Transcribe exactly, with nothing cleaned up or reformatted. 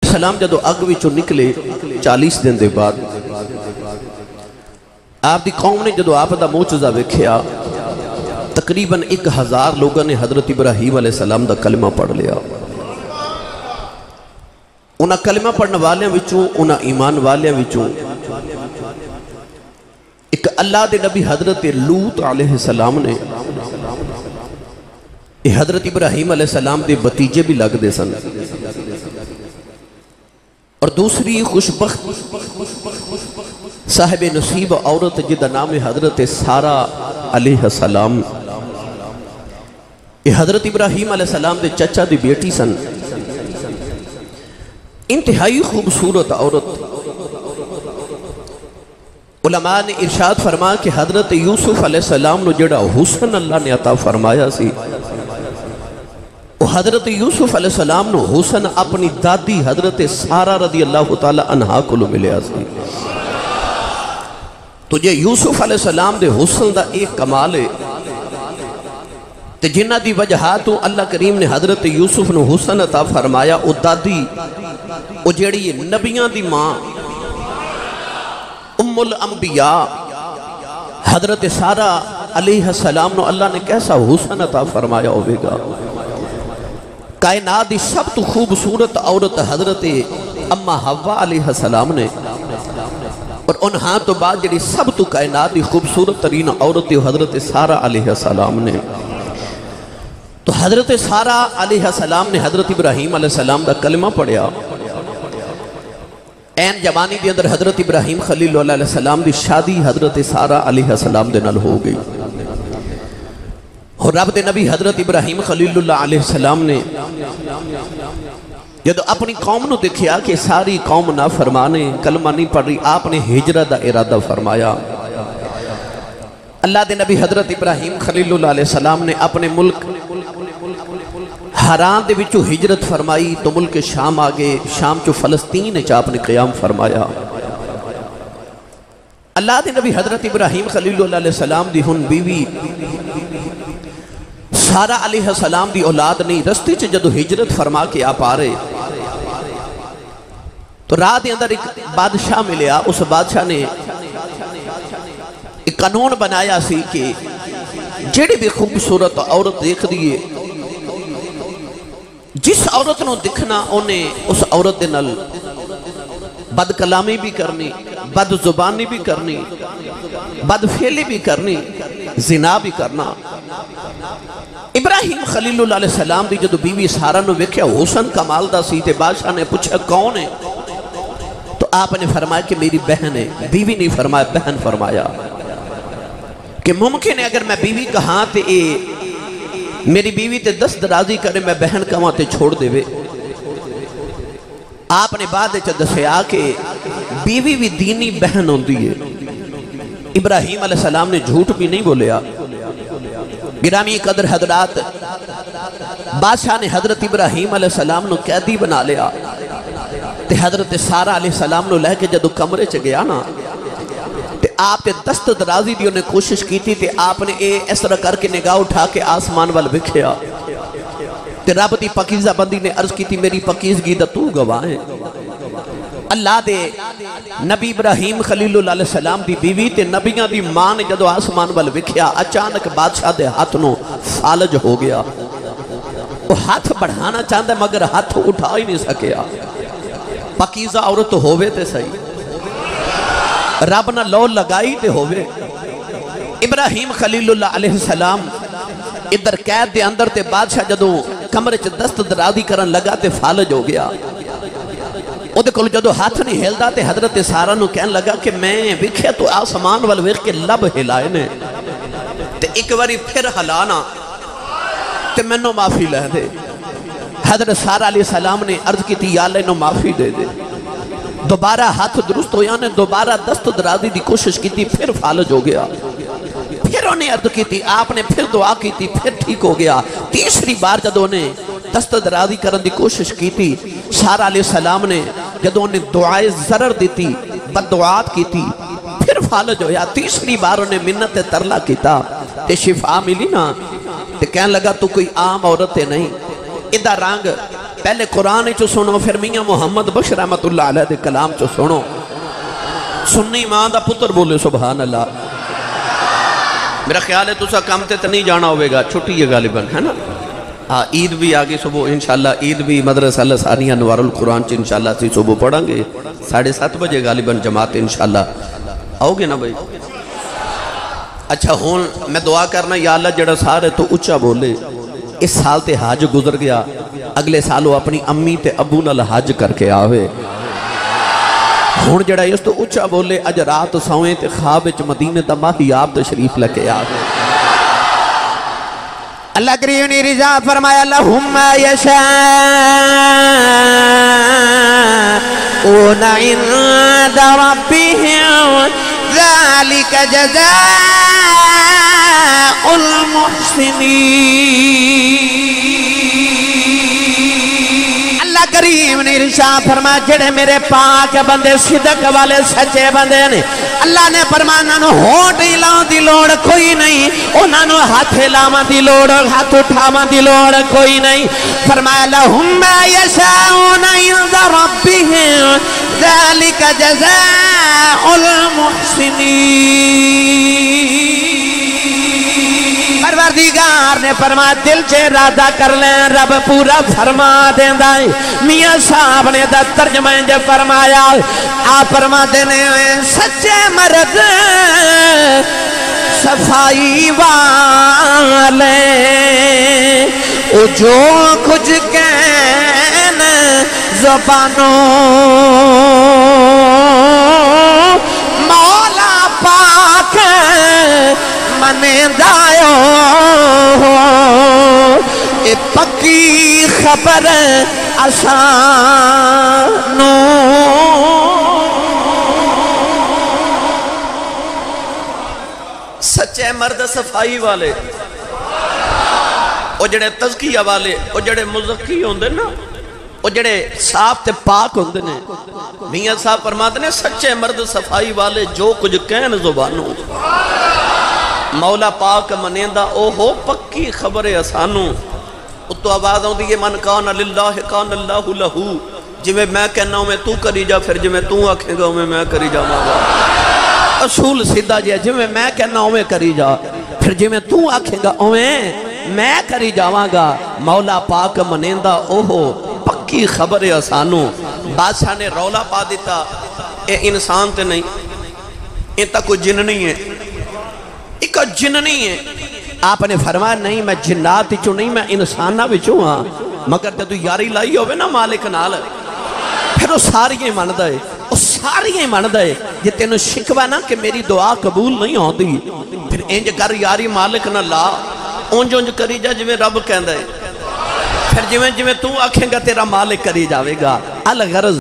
السلام جدو اگ وچوں نکلے چالیس دن دے بعد آپ دی قوم نے جدو آپ دا معجزہ ویکھیا تقریباً ایک ہزار لوگوں نے حضرت ابراہیم علیہ السلام دا کلمہ پڑھ لیا. انہاں کلمہ پڑھنے والیاں وچوں انہاں ایمان والیاں وچوں ایک اللہ دے نبی حضرت لوط علیہ السلام نے یہ حضرت ابراہیم علیہ السلام دے بتیجے بھی لگ دے سن اور دوسری خوشبخت صاحب نصیب عورت جدہ نام حضرت سارہ علیہ السلام یہ حضرت ابراہیم علیہ السلام دے چچا دی بیٹی سن. انتہائی خوبصورت عورت. علماء نے ارشاد فرما کہ حضرت یوسف علیہ السلام نو جڑا حسن اللہ نے عطا فرمایا سی وہ حضرت یوسف علیہ السلام نو حسن اپنی دادی حضرت سارہ رضی اللہ تعالی عنہا کو لو ملیا سی. تو جے یوسف علیہ السلام دے حسن دا ایک کمال ہے تے جنہ دی وجہ تو اللہ کریم نے حضرت یوسف نو حسن عطا فرمایا او دادی او جیڑی نبیاں دی ماں ام الانبیاء حضرت سارہ علیہ السلام نو اللہ نے کیسا حسن عطا فرمایا ہوئے گا. کائنات دی سب تو خوبصورت عورت حضرت اما حوا علیہ السلام نے اور انہاں تو بعد جڑی سب تو کائنات دی خوبصورت ترین عورت حضرت سارہ علیہ السلام نے. تو حضرت سارہ علیہ السلام نے حضرت ابراہیم علیہ السلام دا کلمہ پڑھیا. این جوانی دی اندر حضرت ابراہیم خلیل اللہ علیہ السلام دی شادی حضرت سارہ علیہ السلام دے نال ہو گئی اور رب دے نبی حضرت ابراہیم خلیل اللہ علیہ السلام نے جدو اپنی قوم نو دیکھیا کہ ساری قوم نافرمانے کلمہ نہیں پڑھ رہی آپ نے ہجرت دا ارادہ فرمایا. اللہ دے نبی حضرت ابراہیم خلیل اللہ علیہ السلام نے اپنے ملک حران دے وچو ہجرت فرمائی تو ملک شام آگے شام چو فلسطین چا اپنے قیام فرمایا. اللہ دے نبی حضرت ابراہیم خلیل اللہ علیہ السلام دی ہن بیوی سارہ علیہ السلام دی اولاد نہیں رستے چ جدو ہجرت فرما کے آپ آ رہے تو راہ دے اندر ایک بادشاہ ملیا. اس بادشاہ نے ایک قانون بنایا سی کہ جڑی بھی خوبصورت عورت دیکھ دیئے جس عورت نو دکھنا انہیں اس عورت دے نل بد کلامی بھی کرنی بد زبانی بھی کرنی بد فعلی بھی کرنی زنا بھی کرنا. ابراہیم خلیل اللہ علیہ السلام دی جدو بیوی سارہ نو ویکھیا حسن کمال دا سی تے بادشاہ نے پوچھا کون ہے تو آپ نے فرمایا کہ میری بہن ہے. بیوی نہیں فرمایا بہن فرمایا کہ ممکن ہے اگر میں بیوی کہاں تے اے میری بیوی تے دست درازی کرے میں بہن کہاں تے چھوڑ دے وے. آپ نے بعد چا دسیا کہ بیوی بھی دینی بہن ہوندی ہے. ابراہیم علیہ السلام نے جھوٹ بھی نہیں بولیا. گرامی قدر حضرات بادشاہ نے حضرت ابراہیم علیہ السلام نو قیدی بنا لیا تے حضرت سارہ علیہ السلام نو لے کے جدو کمرے چ گیا نا تے آپ تے دست درازی دیوں نے کوشش کی تھی تے آپ نے اے اس طرح کر کے نگاہ اٹھا کے آسمان وال وکھیا تے رب دی پاکیزہ بندی نے عرض کی تھی میری پاکیزگی دا تو گواہ ہے. اللہ دے نبی ابراہیم خلیل اللہ علیہ السلام دی بیوی تے نبیاں دی ماں نے جدو آسمان وال وکھیا اچانک بادشاہ دے ہاتھ نو فالج ہو گیا. وہ ہاتھ بڑھانا چاہتا ہے مگر ہاتھ اٹھا ہی نہیں سکیا. پاکیزہ عورت ہووے تے صحیح رب نہ لو لگائی تے ہووے. ابراہیم خلیل اللہ علیہ السلام ادھر قید دے اندر تے بادشاہ جدو کمرے چ دست درازی کرن لگا تے فالج ہو گیا. او دے کول جدو ہاتھ نہیں ہلدا تے حضرت سارہ نو کہن لگا کہ میں ویکھیا تو آسمان وال ویکھ کے لب ہلائے نے تے ایک باری پھر ہلانا تے مینوں معافی لے دے. حضرت سارہ علیہ السلام نے عرض کی تھی یا اللہ انہوں معافی دے دے. دوبارہ ہاتھ درست ہویا نے دوبارہ دست درازی دی کوشش کی تھی پھر فالج ہو گیا. پھر انہیں عرض کی تھی آپ نے پھر دعا کی تھی پھر ٹھیک ہو گیا. تیسری بار جدو انہیں دست درازی کرن دی کوشش کی تھی سارہ علیہ السلام نے جدو انہیں دعائے ضرر دی تھی بد دعات کی تھی پھر فالج ہویا. تیسری بار انہیں منت ترلا کیتا تے شفا ملی نا تے کہن لگا تو کوئی عام عورت ہے نہیں ادھا رنگ پہلے قرآن چو سنو پھر میاں محمد بخش رحمت اللہ علیہ دے کلام چو سنو سنی ماں دا پتر بولے سبحان اللہ میرا خیال ہے تسا کام تے نہیں جانا ہوئے گا چھٹی ہے غالباً ہے نا ہاں عید بھی آگے صبح انشاءاللہ عید بھی مدرسہ اللہ ثانیہ انوار القرآن چ انشاءاللہ سی صبح پڑھیں گے ساڑھے سات بجے غالباً جماعت انشاءاللہ آؤ گے نا بھائی اچھا ہون میں دعا کرنا یا اللہ جڑا سارے تو اچھا بولے اس سال تے حج گزر گیا اگلے سال وہ اپنی امی تے ابو نال حج کر کے آوے ہون جڑا اس تو اچھا بولے اج رات سوئیں تے خواب وچ مدینے دا ماہیاب تشریف لے آوے اللہ کریم نے رضا فرمایا اللہم یشاءون عند ربهم ذالک جزاء المحسنین اللہ کریم نے ارشاد فرمایا جڑے میرے پاک بندے صدق والے سچے بندے نے اللہ نے فرمایا انہوں ہونٹ ہلاؤں دی لوڑ کوئی نہیں انہوں ہاتھ ہلاؤں دی لوڑ ہاتھ اٹھاؤں دی لوڑ کوئی نہیں فرمایا لہم یشاءون عند ربهم ذالک جزاء المحسنین پروردگار نے فرمایا دل چے ارادہ کر لیں رب پورا فرما دیں دائیں میاں صاحب نے دا ترجمہ جو فرمایا آپ فرما دینے سچے مرد صفائی والے او جو کچھ کہن زبانوں مولا پاک منے دائیو اے پکی خبر آسانو سچے مرد صفائی والے او جڑے تزکیہ والے او جڑے مزکی ہوندے نا او جڑے صاف تے پاک ہوندے نے میاں صاحب فرماتے نے سچے مرد صفائی والے جو کچھ کہن زبانوں مولا پاک منیندہ او ہو پکی خبر آسانوں تو آواز ہوں دیئے من کان للہ کان اللہ لہو جی میں میں کہنا ہوں میں تو کری جا پھر جی میں تو آکھیں گا ہوں میں میں کری جا ماں اصول سیدھا جی جی میں میں کہنا ہوں میں کری جا پھر جی میں تو آکھیں گا ہوں میں کری جاواں گا مولا پاک منیندہ او ہو پکی خبر آسانوں بادشاہ نے رولا پا دیتا اے انسان تے نہیں اے تا کوئی جن نہیں ہے ایک جن نہیں ہے آپ نے فرمایا نہیں میں جنات چو نہیں میں انسانہ بچوں ہاں مگر تے تو یاری لائی ہوئے نا مالک نال پھر وہ ساری ہی من دائے وہ ساری ہی من دائے یہ تینو شکوہ نا کہ میری دعا قبول نہیں ہوتی پھر انج کر یاری مالک نہ لا اونج اونج کری جا جو میں رب کہن دائے پھر جو میں جو میں تو آکھیں گا تیرا مالک کری جاوے گا الغرض